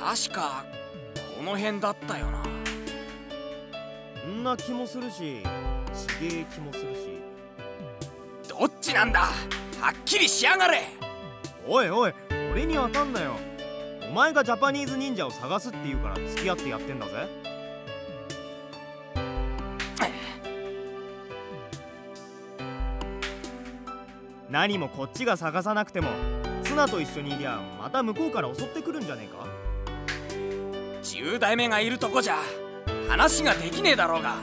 確かこの辺だったよな。 んな気もするし、ちげえ気もするし。 どっちなんだ、はっきりしやがれ。 おいおい、俺に当たんなよ。お前がジャパニーズ忍者を探すって言うから付き合ってやってんだぜ。何もこっちが探さなくてもツナと一緒にいりゃまた向こうから襲ってくるんじゃねえか。 10代目がいるとこじゃ話ができねえだろうが。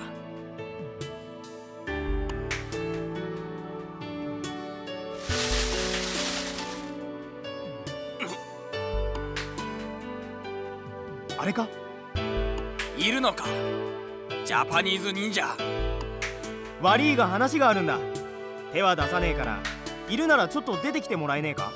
あれか、 いるのかジャパニーズ忍者。 悪いが話があるんだ。手は出さねえからいるならちょっと出てきてもらえねえか。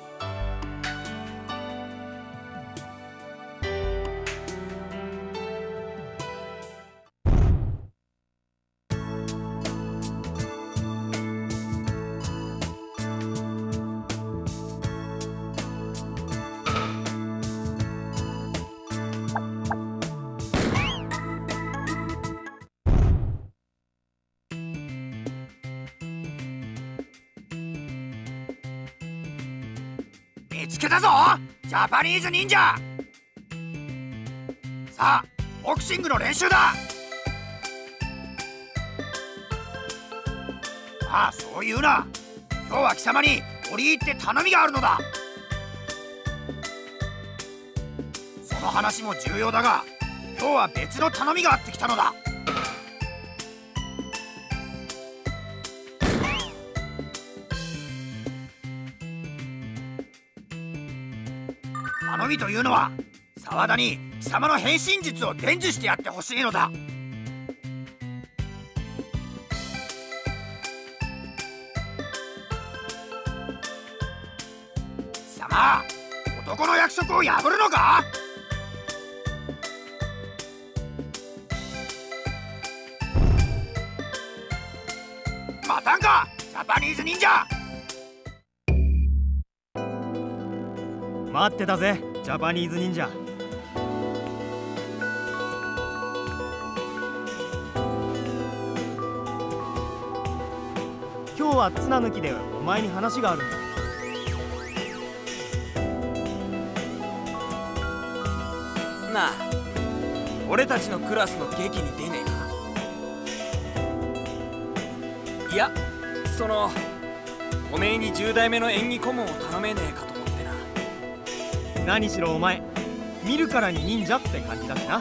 見つけたぞ、ジャパニーズ忍者。さあボクシングの練習だ。ああ、そう言うな。今日は貴様に折り入って頼みがあるのだ。その話も重要だが、今日は別の頼みがあってきたのだ。頼みというのは、沢田に貴様の変身術を伝授してやってほしいのだ。貴様、男の約束を破るのか。待たんか、ジャパニーズ忍者。 待ってたぜ、ジャパニーズ忍者。今日はツナ抜きでお前に話があるんだ。 なあ、俺たちのクラスの劇に出ねえか。いや、おめえに10代目の演技顧問を頼めねえかと思ってな。 何しろお前見るからに忍者って感じだしな。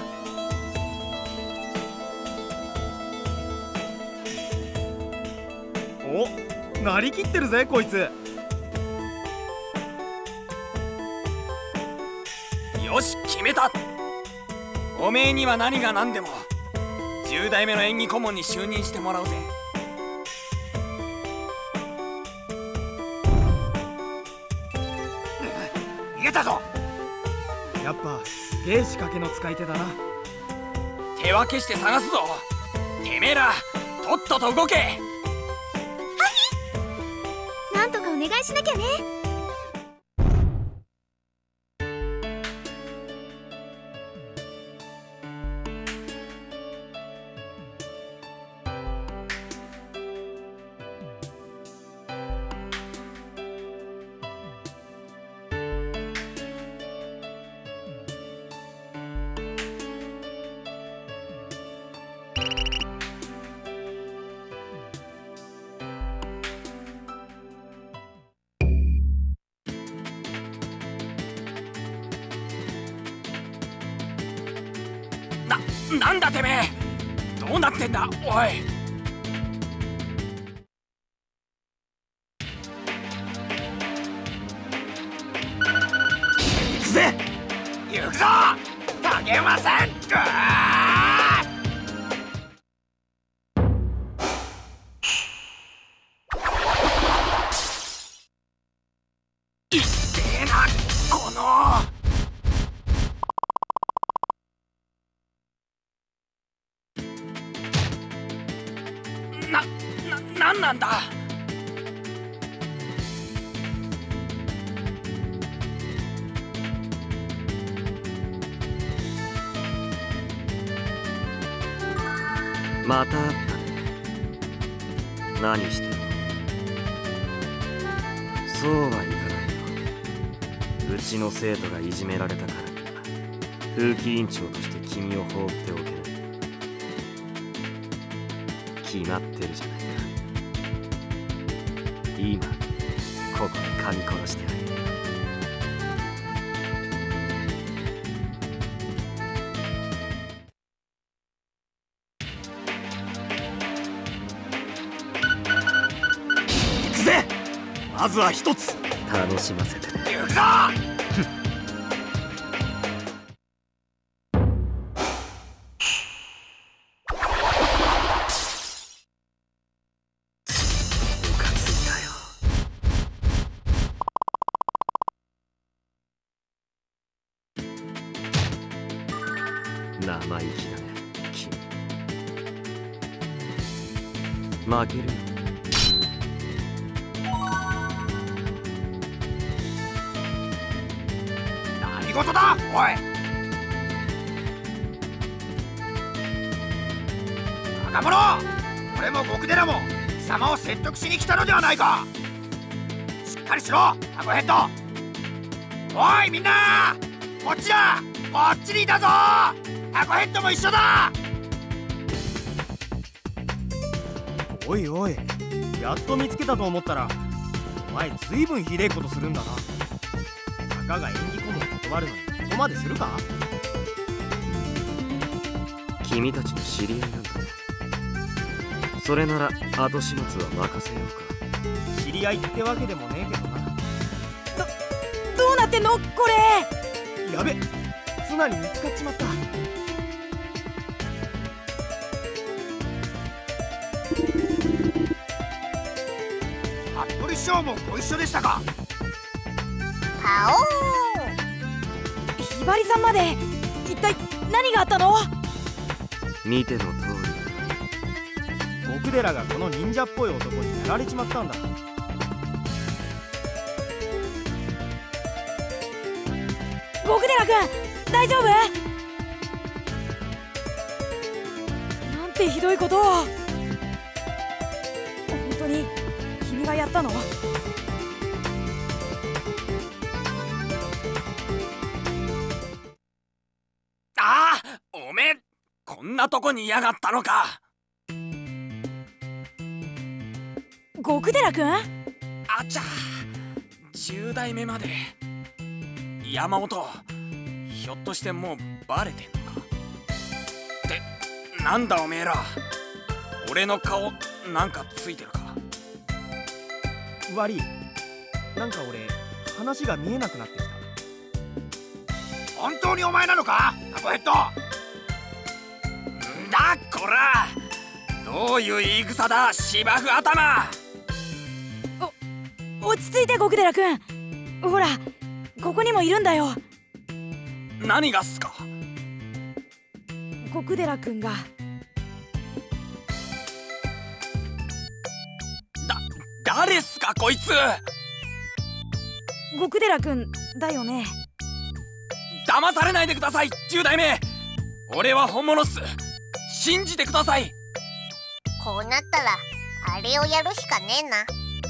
お、なりきってるぜこいつ。 よし、決めた。おめえには何が何でも10代目の演技顧問に就任してもらうぜ。 逃げたぞ。 やっぱすげえ仕掛けの使い手だな。 手分けして探すぞ。てめえらとっとと動け。 なんとかお願いしなきゃね。 なんだてめえ、どうなってんだおい。 行くぜ、行くぞ、影山さん。いってえな、この。なんなんだ。 また会ったね。何してるの？そうはいかないよ。うちの生徒がいじめられたからには風紀委員長として君を放っておけない。決まってるじゃないか。今ここで噛み殺してあげる。 行くぜ。まずは一つ楽しませてね。 行くぞ。 生意気だね、君。負けるよ。 何事だおい。若者、俺も極寺も貴様を説得しに来たのではないか。しっかりしろタコヘッド。おいみんな、こっちだ。こっちにいたぞ。タコヘッドも一緒だ。 おいおい、やっと見つけたと思ったらお前ずいぶんひでえことするんだな。たかが演技顧問断るのにここまでするか？ 君たちの知り合いなんだね。それなら後始末は任せようか。 知り合いってわけでもねえけどな。 どうなってんのこれ。 やべ、ツナに見つかっちまった。 服部師匠もご一緒でしたか。 パオー。 ひばりさんまで一体何があったの？ 見ての通り。 極寺がこの忍者っぽい男にやられちまったんだ。 極寺君大丈夫？なんてひどいことを。本当に君がやったの？ ああ、おめえこんなとこにいやがったのか。 極寺君？ あちゃ、10代目まで。山本、ひょっとしてもうバレてんのか。ってなんだおめえら、俺の顔なんかついてるか。 悪い、なんか俺話が見えなくなってきた。 本当にお前なのかタコヘッド。 んだこら、どういう言い草だ芝生頭。 落ち着いて極寺君。ほらここにもいるんだよ。 何がっすか。 極寺君が。 誰っすかこいつ。 極寺君だよね。 騙されないでください10代目。俺は本物っす。信じてください。 こうなったらあれをやるしかねえな。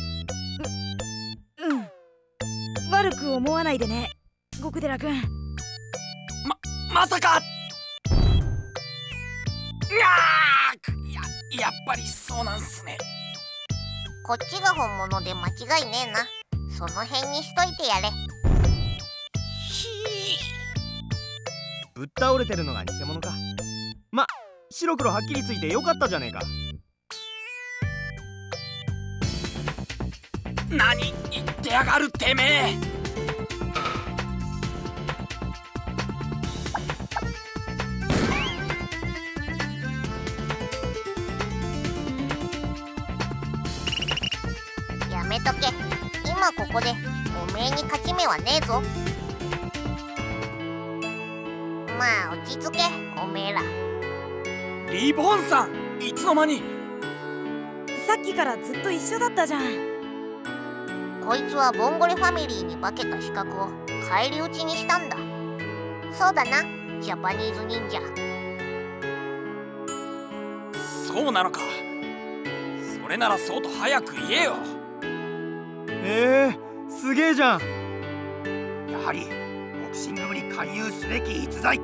うん、悪く思わないでね極寺君。 まさか。やっぱりそうなんすね。 こっちが本物で間違いねえな。その辺にしといてやれ。 ぶっ倒れてるのが偽物か。ま、白黒はっきりついてよかったじゃねえか。 何言ってやがるてめえ。 やめとけ。今ここでおめえに勝ち目はねえぞ。まあ落ち着けおめえら。 リボンさん、いつの間に。 さっきからずっと一緒だったじゃん。 こいつはボンゴレファミリーに化けた資格を返り討ちにしたんだ。そうだなジャパニーズ忍者。 そそうなのか。それならそうと早く言えよ。 すげえじゃん。 やはりボクシング部に勧誘すべき逸材。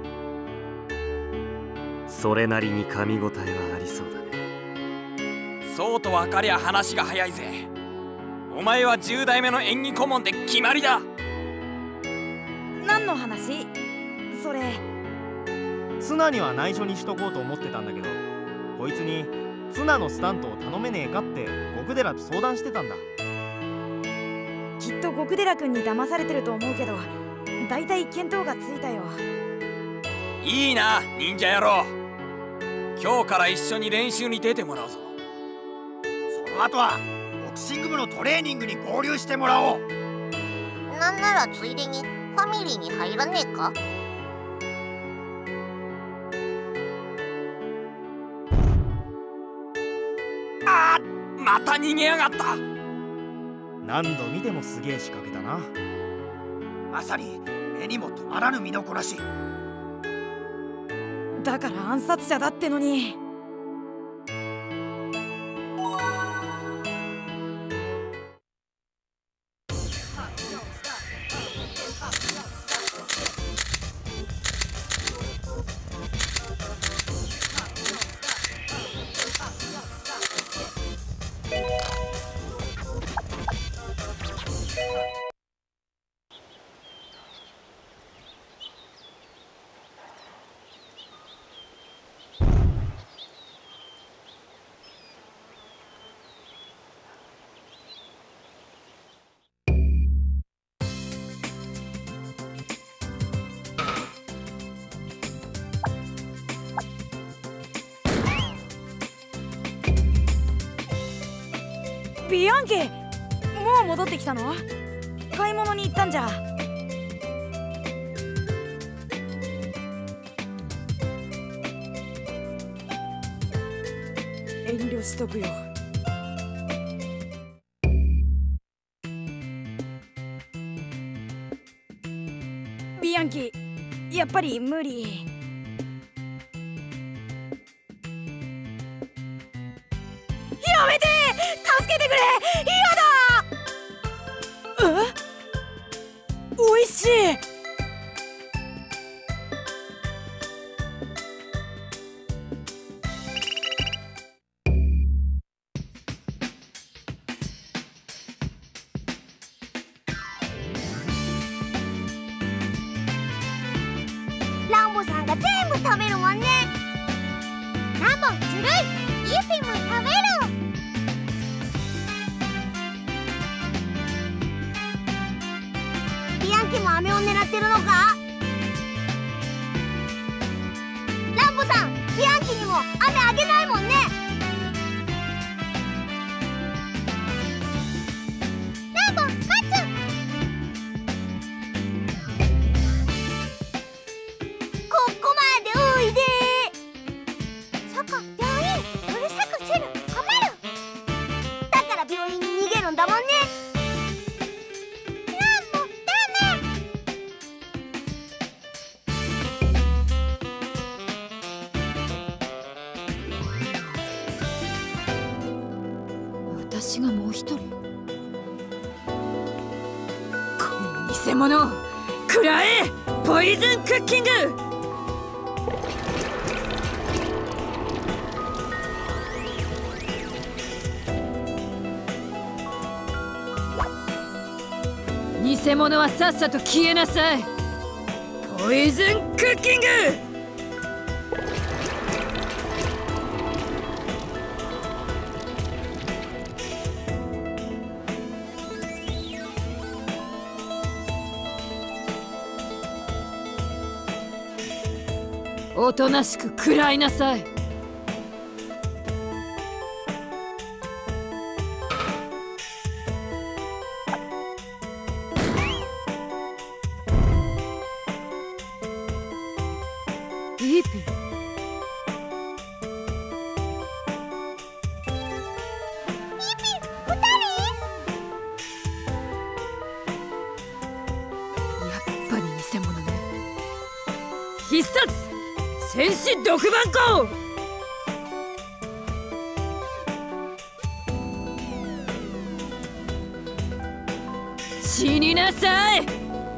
それなりに噛み応えはありそうだね。 そうと分かりゃ話が早いぜ。お前は10代目の演技顧問で決まりだ。 何の話？それ。 ツナには内緒にしとこうと思ってたんだけど、こいつにツナのスタントを頼めねえかって極寺と相談してたんだ。 きっと極寺君に騙されてると思うけど、だいたい見当がついたよ。 いいな忍者野郎。今日から一緒に練習に出てもらうぞ。 その後はボクシング部のトレーニングに合流してもらおう。 なんならついでにファミリーに入らねえか？ あー、また逃げやがった。 何度見てもすげえ仕掛けだな。 まさに目にも止まらぬ身のこなし。 だから暗殺者だってのに。ビアンキ、もう戻ってきたの？買い物に行ったんじゃ。遠慮しとくよ。ビアンキ、やっぱり無理。やめて！助けてくれ！嫌だ！おいしい！ ランボさんが全部食べるもんね。ランボずるい！イーピンも食べる！ビアンキも飴を狙ってるのか？ランボさん、ビアンキにも飴あげないもんね。ランボ待つ！ここまでおいで。そこ病院うるさくする困る。だから病院に逃げるんだもんね。 私がもう一人。この偽物、食らえ！ポイズンクッキング！偽物はさっさと消えなさい。ポイズンクッキング！おとなしく食らいなさい。イーピン。やっぱり偽物ね。必殺戦士毒番号！ 死になさい。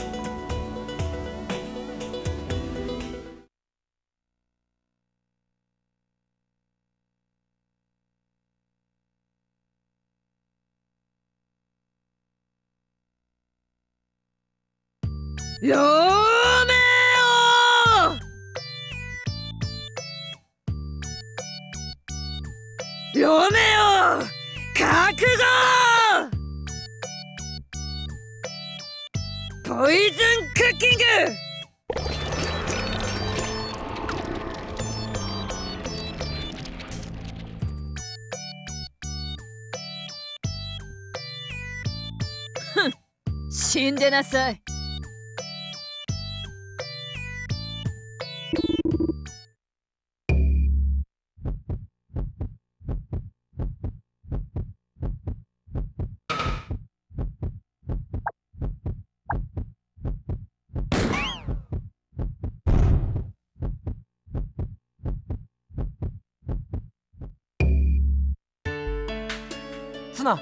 ローメオ、ロメオ、覚悟。ポイズンクッキング。ふん、死んでなさい。 ツナ、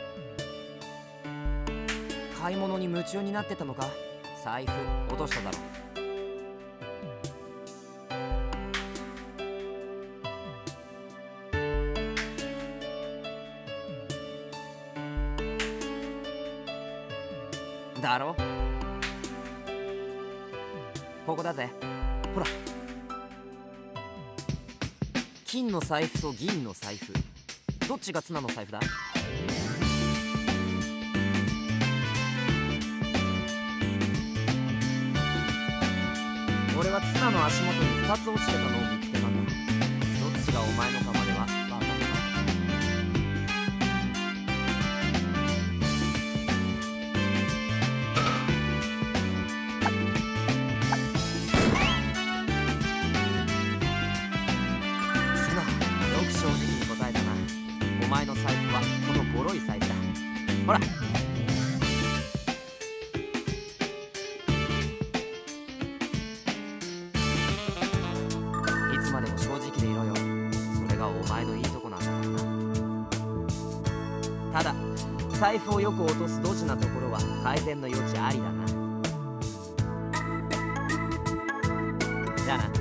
買い物に夢中になってたのか。財布落としただろ。だろ、ここだぜ。ほら、金の財布と銀の財布、どっちがツナの財布だ？俺はツナの足元に2つ落ちてたのを見つけたんだ。どっちがお前のかまでは分かったか？ツナ、よく正直に答えたな。お前の財布はこのボロい財布だ。ほら、ただ財布をよく落とすドジなところは改善の余地ありだな。じゃあな。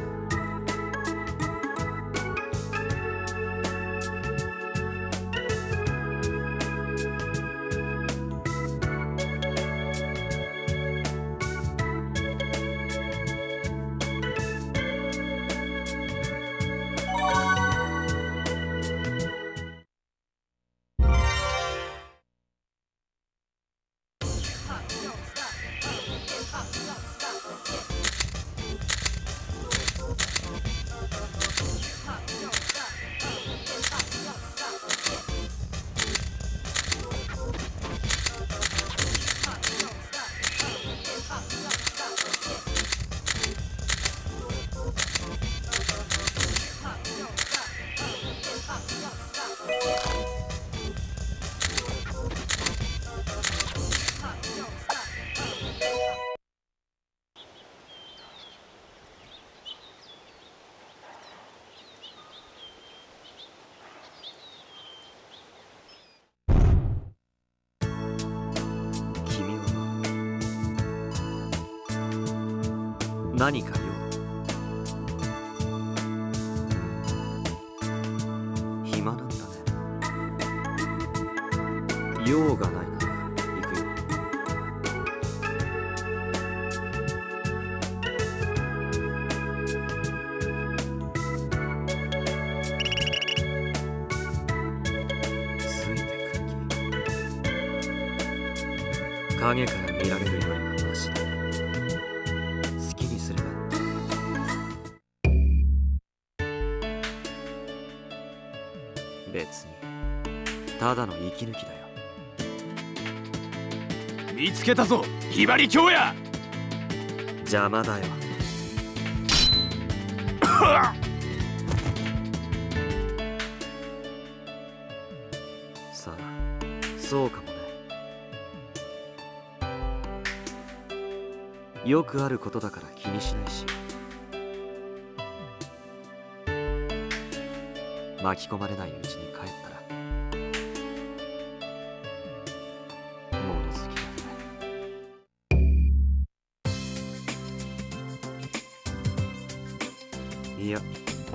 何か用？暇なんだね。用がないなら行くよ。ついてくる気？影から見られるよりはマシだ。別にただの息抜きだよ。 見つけたぞ、ひばり京也。 邪魔だよ。さあ、そうかもね。よくあることだから気にしないし、巻き込まれないうちに帰ったら。物好きだね。 いや、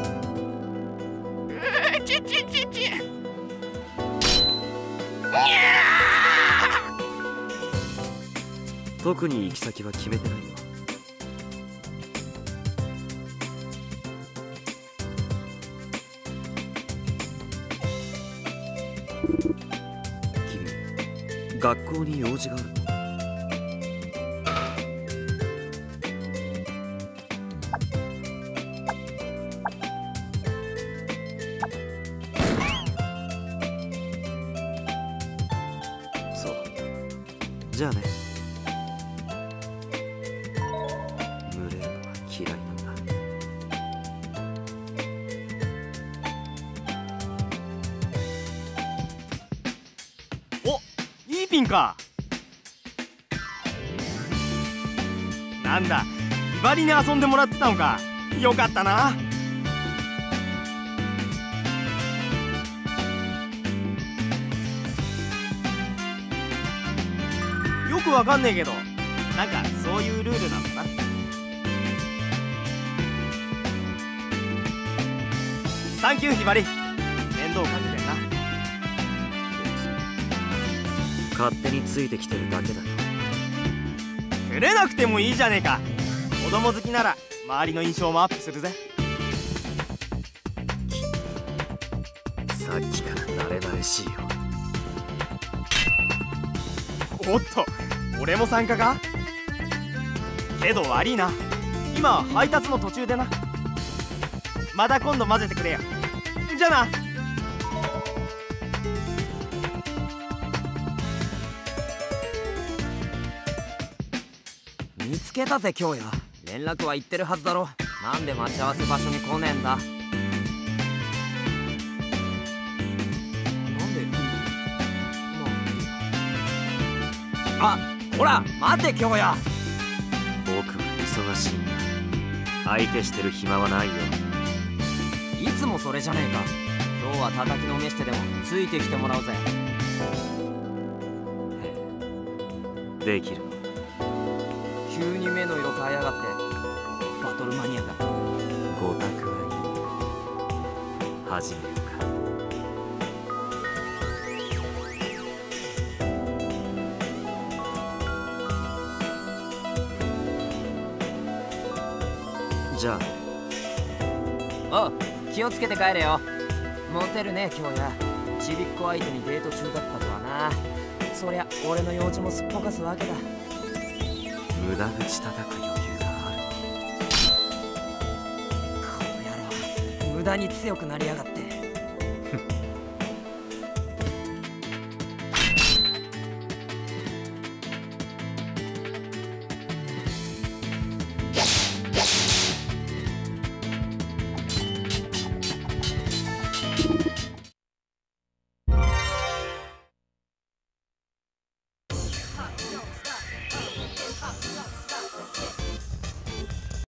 特に行き先は決めてないよ。君、学校に用事があるの？そう。じゃあね。群れるのは嫌いなんだ。 お、いいピンか。なんだ、ひばりに遊んでもらってたのか。よかったな。よくわかんねえけど、なんかそういうルールなんだな。サンキューひばり、面倒かけてんな。 勝手についてきてるだけだよ。 照れなくてもいいじゃねえか。子供好きなら周りの印象もアップするぜ。 さっきから慣れ慣れしいよ。 おっと、俺も参加か。けど悪いな、今配達の途中でな。また今度混ぜてくれよ。じゃあな。 見つけたぜ京也。連絡は行ってるはずだろ。なんで待ち合わせ場所に来ねえんだ。なんであ、ほら待て京也。 僕は忙しいんだ。相手してる暇はないよ。 いつもそれじゃねえか。今日は叩きのめしてでもついてきてもらうぜ。 できるの？ 急に目の色変えやがって。バトルマニアが。 ごたくはいい。始めようか。じゃあ。 おう、気をつけて帰れよ。モテるね京也。ちびっこ相手にデート中だったとはな。そりゃ俺の用事もすっぽかすわけだ。 無駄口叩く余裕がある。 この野郎、無駄に強くなりやがって。